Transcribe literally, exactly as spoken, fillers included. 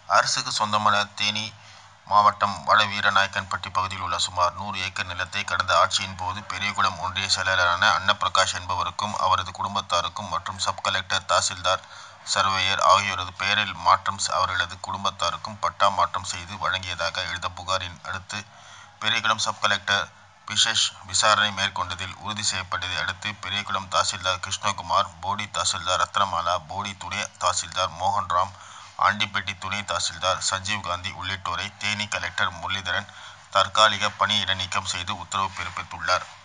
அரசுக்கு சொந்தமான தேனி மாவட்டம் வட வீரநாயக்கன்பட்டி பகுதியில் உள்ள சுமார் நூறு ஏக்கர் நிலத்தை கடந்த ஆட்சியின் போது பெரியகுளம் ஒன்றிய செயலாளரான அன்னப்பிரகாஷ் என்பவருக்கும் அவரது குடும்பத்தாருக்கும் மற்றும் சப் கலெக்டர், தாசில்தார், சர்வேயர் ஆகியோரது பெயரில் மாற்றம் அவர்களது குடும்பத்தாருக்கும் பட்டா மாற்றம் செய்து வழங்கியதாக எழுந்த புகாரின் அடுத்து பெரியகுளம் சப் கலெக்டர் பிஷேஷ் விசாரணை மேற்கொண்டதில் உறுதி செய்யப்பட்டதை அடுத்து பெரியகுளம் தாசில்தார் கிருஷ்ணகுமார், போடி தாசில்தார் ரத்னமாலா, போடி துணை தாசில்தார் மோகன்ராம், ஆண்டிப்பட்டி துணை தாசில்தார் சஞ்சீவ்காந்தி உள்ளிட்டோரை தேனி கலெக்டர் முரளிதரன் தற்காலிக பணி இடைநீக்கம் செய்து உத்தரவு பிறப்பித்துள்ளார்.